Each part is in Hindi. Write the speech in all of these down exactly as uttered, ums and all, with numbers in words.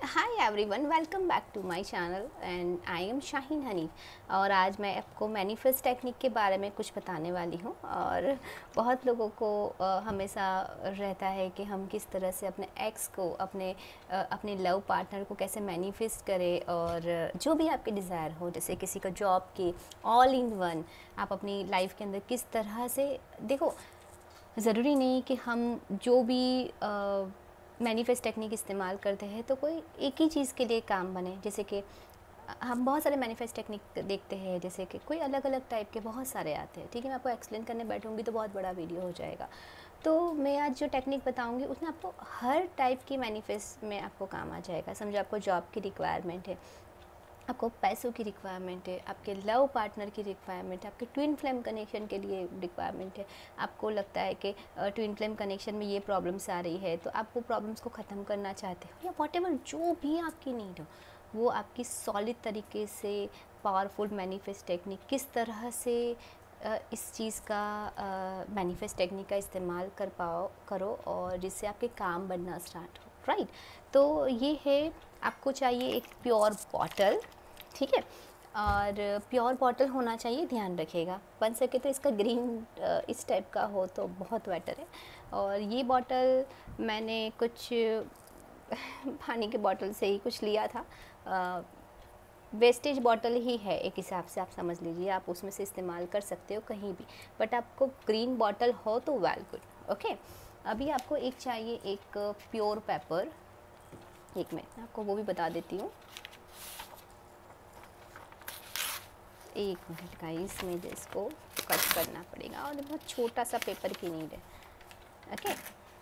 Hi everyone, welcome back to my channel and I am Shaheen Hanif. और आज मैं आपको मैनिफेस्ट टेक्निक के बारे में कुछ बताने वाली हूँ। और बहुत लोगों को आ, हमेशा रहता है कि हम किस तरह से अपने एक्स को, अपने आ, अपने लव पार्टनर को कैसे मैनिफेस्ट करें, और जो भी आपके डिज़ायर हो, जैसे किसी का जॉब की ऑल इन वन, आप अपनी लाइफ के अंदर किस तरह से देखो। ज़रूरी नहीं कि हम जो भी आ, मैनिफेस्ट टेक्निक इस्तेमाल करते हैं तो कोई एक ही चीज़ के लिए काम बने। जैसे कि हम बहुत सारे मैनिफेस्ट टेक्निक देखते हैं, जैसे कि कोई अलग अलग टाइप के बहुत सारे आते हैं। ठीक है, मैं आपको एक्सप्लेन करने बैठूंगी तो बहुत बड़ा वीडियो हो जाएगा। तो मैं आज जो टेक्निक बताऊंगी उसमें आपको हर टाइप की मैनिफेस्ट में आपको काम आ जाएगा। समझो आपको जॉब की रिक्वायरमेंट है, आपको पैसों की रिक्वायरमेंट है, आपके लव पार्टनर की रिक्वायरमेंट है, आपके ट्विन फ्लेम कनेक्शन के लिए रिक्वायरमेंट है। आपको लगता है कि ट्विन फ्लेम कनेक्शन में ये प्रॉब्लम्स आ रही है तो आप वो प्रॉब्लम्स को ख़त्म करना चाहते हो, या वॉटेवर जो भी आपकी नीड हो वो आपकी सॉलिड तरीके से पावरफुल मैनिफेस्ट टेक्निक किस तरह से इस चीज़ का मैनिफेस्ट टेक्निक का इस्तेमाल कर पाओ करो और जिससे आपके काम बनना स्टार्ट हो। राइट, तो ये है, आपको चाहिए एक प्योर बॉटल। ठीक है, और प्योर बॉटल होना चाहिए, ध्यान रखिएगा। बन सके तो इसका ग्रीन इस टाइप का हो तो बहुत बेटर है। और ये बॉटल मैंने कुछ पानी के बॉटल से ही कुछ लिया था, वेस्टेज बॉटल ही है एक हिसाब से, आप समझ लीजिए। आप उसमें से इस्तेमाल कर सकते हो कहीं भी, बट आपको ग्रीन बॉटल हो तो वेल गुड। ओके, अभी आपको एक चाहिए एक प्योर पेपर। एक मिनट, आपको वो भी बता देती हूँ। एक मिनट गाइस, मुझे इसको कट करना पड़ेगा और बहुत छोटा सा पेपर की नीड है। Okay,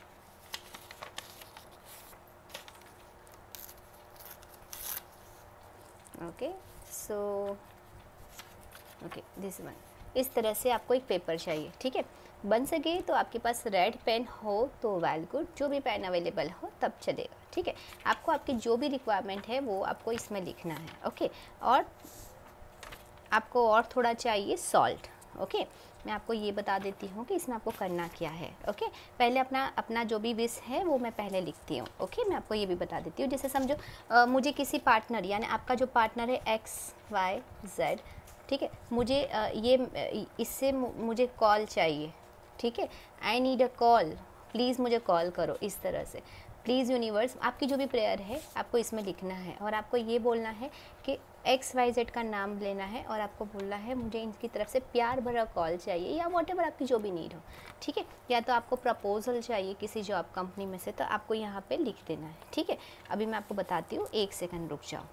okay so okay this one. इस तरह से आपको एक पेपर चाहिए। ठीक है, बन सके तो आपके पास रेड पेन हो तो वेल गुड, जो भी पेन अवेलेबल हो तब चलेगा। ठीक है, आपको आपकी जो भी रिक्वायरमेंट है वो आपको इसमें लिखना है। ओके, और आपको और थोड़ा चाहिए सॉल्ट। ओके, मैं आपको ये बता देती हूँ कि इसमें आपको करना क्या है। ओके, पहले अपना अपना जो भी विश है वो मैं पहले लिखती हूँ। ओके, मैं आपको ये भी बता देती हूँ। जैसे समझो आ, मुझे किसी पार्टनर, यानी आपका जो पार्टनर है एक्स वाई जेड, ठीक है, मुझे आ, ये इससे मुझे कॉल चाहिए। ठीक है, I need a call, please मुझे कॉल करो, इस तरह से। प्लीज़ यूनिवर्स, आपकी जो भी प्रेयर है आपको इसमें लिखना है, और आपको ये बोलना है कि एक्स वाई जेड का नाम लेना है और आपको बोलना है मुझे इनकी तरफ से प्यार भरा कॉल चाहिए, या वॉट एवर आपकी जो भी नीड हो। ठीक है, या तो आपको प्रपोजल चाहिए किसी जॉब कंपनी में से, तो आपको यहाँ पे लिख देना है। ठीक है, अभी मैं आपको बताती हूँ, एक सेकंड रुक जाओ।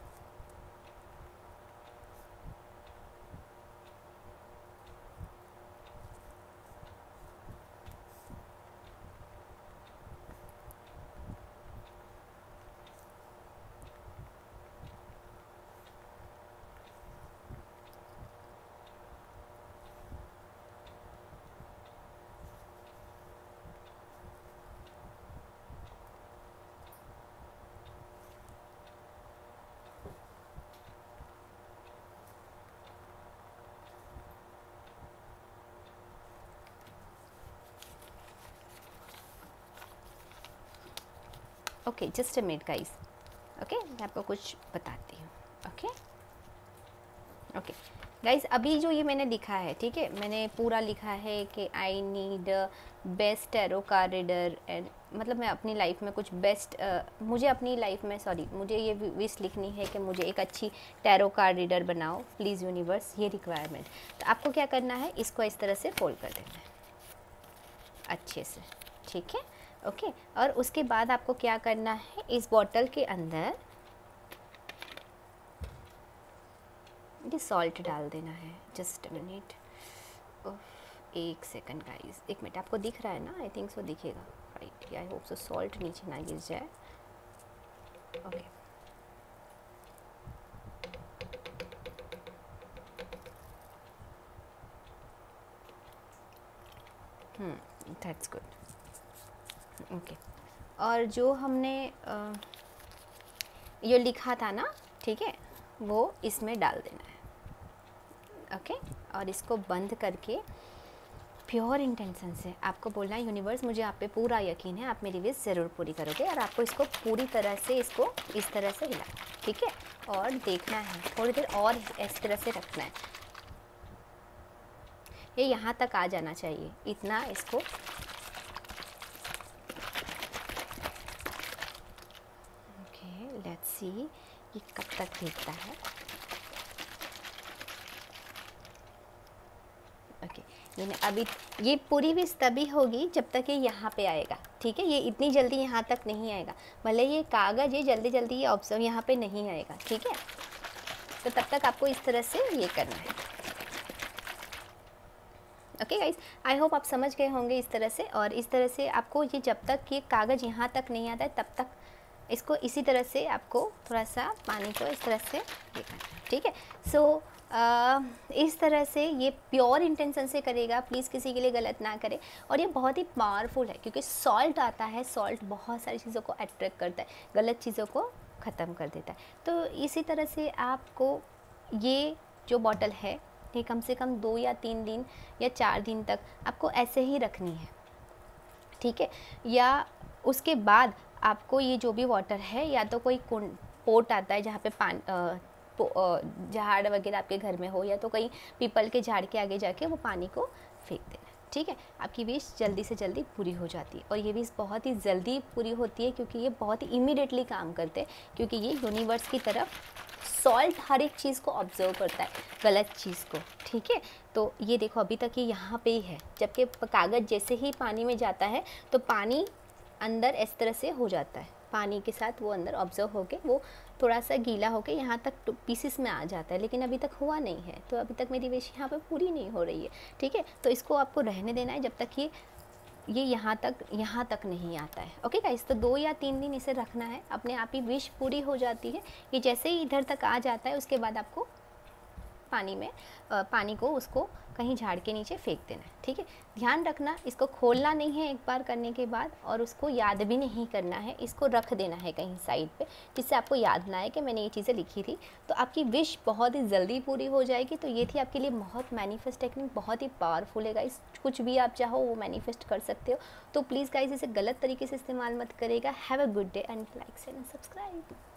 Okay, just a minute guys. Okay, मैं आपको कुछ बताती हूँ। ओके ओके गाइस, अभी जो ये मैंने लिखा है, ठीक है, मैंने पूरा लिखा है कि I need best tarot card reader, and मतलब मैं अपनी लाइफ में कुछ बेस्ट uh, मुझे अपनी लाइफ में सॉरी मुझे ये विश लिखनी है कि मुझे एक अच्छी टैरो कार्ड रीडर बनाओ प्लीज़ यूनिवर्स, ये रिक्वायरमेंट। तो आपको क्या करना है, इसको इस तरह से फोल्ड कर देना है अच्छे से। ठीक है, ओके, और उसके बाद आपको क्या करना है, इस बॉटल के अंदर ये सॉल्ट डाल देना है। जस्ट मिनट, एक सेकंड गाइस, एक मिनट। आपको दिख रहा है ना? आई थिंक सो दिखेगा। Right, I hope so salt नीचे ना गिर जाए। Okay, hmm that's good. Okay, और जो हमने uh, ये लिखा था ना, ठीक है, वो इसमें डाल देना है। ओके, और इसको बंद करके प्योर इंटेंशन से आपको बोलना है यूनिवर्स मुझे आप पे पूरा यकीन है, आप मेरी विश ज़रूर पूरी करोगे। और आपको इसको पूरी तरह से इसको इस तरह से हिला, ठीक है, और देखना है थोड़ी देर और इस तरह से रखना है। ये यहाँ तक आ जाना चाहिए, इतना इसको ओके। लेट्स सी ये कब तक भीगता है। ओके ये नहीं, अभी ये पूरी विश तभी होगी जब तक ये यहाँ पे आएगा, ठीक है। ये इतनी जल्दी यहाँ तक नहीं आएगा, भले ये कागज़ ये जल्दी जल्दी ये ऑब्जर्व यहाँ पे नहीं आएगा, ठीक है। तो तब तक आपको इस तरह से ये करना है। ओके गाइस, आई होप आप समझ गए होंगे इस तरह से। और इस तरह से आपको ये जब तक ये कागज़ यहाँ तक नहीं आता है तब तक इसको इसी तरह से आपको थोड़ा सा पानी को इस तरह से ये करना है, ठीक है। सो so, इस तरह से ये प्योर इंटेंशन से करेगा, प्लीज़ किसी के लिए गलत ना करें। और ये बहुत ही पावरफुल है क्योंकि सॉल्ट आता है, सॉल्ट बहुत सारी चीज़ों को अट्रैक्ट करता है, गलत चीज़ों को ख़त्म कर देता है। तो इसी तरह से आपको ये जो बॉटल है ये कम से कम दो या तीन दिन या चार दिन तक आपको ऐसे ही रखनी है, ठीक है। या उसके बाद आपको ये जो भी वाटर है, या तो कोई पोट आता है जहाँ पे पान झाड़ वगैरह आपके घर में हो, या तो कहीं पीपल के झाड़ के आगे जाके वो पानी को फेंक देना, ठीक है। आपकी विश जल्दी से जल्दी पूरी हो जाती है। और ये विश बहुत ही जल्दी पूरी होती है क्योंकि ये बहुत ही इमीडिएटली काम करते हैं, क्योंकि ये यूनिवर्स की तरफ सॉल्ट हर एक चीज़ को ऑब्जर्व करता है, गलत चीज़ को, ठीक है। तो ये देखो अभी तक ये यहाँ पे ही है, जबकि कागज़ जैसे ही पानी में जाता है तो पानी अंदर इस तरह से हो जाता है, पानी के साथ वो अंदर ऑब्जर्व होके वो थोड़ा सा गीला होके यहाँ तक पीसेस में आ जाता है, लेकिन अभी तक हुआ नहीं है। तो अभी तक मेरी विश यहाँ पे पूरी नहीं हो रही है, ठीक है। तो इसको आपको रहने देना है जब तक ये ये यहाँ तक यहाँ तक नहीं आता है। ओके गाइस, तो दो या तीन दिन इसे रखना है, अपने आप ही विश पूरी हो जाती है। ये जैसे ही इधर तक आ जाता है उसके बाद आपको पानी में आ, पानी को उसको कहीं झाड़ के नीचे फेंक देना है, ठीक है। ध्यान रखना इसको खोलना नहीं है एक बार करने के बाद, और उसको याद भी नहीं करना है, इसको रख देना है कहीं साइड पे, जिससे आपको याद ना आए कि मैंने ये चीज़ें लिखी थी। तो आपकी विश बहुत ही जल्दी पूरी हो जाएगी। तो ये थी आपके लिए बहुत मैनिफेस्ट टेक्निक, बहुत ही पावरफुल है गाइस। कुछ भी आप चाहो वो मैनिफेस्ट कर सकते हो। तो प्लीज़ गाइस इसे गलत तरीके से इस्तेमाल मत करेगा। Have a good day and like share and subscribe.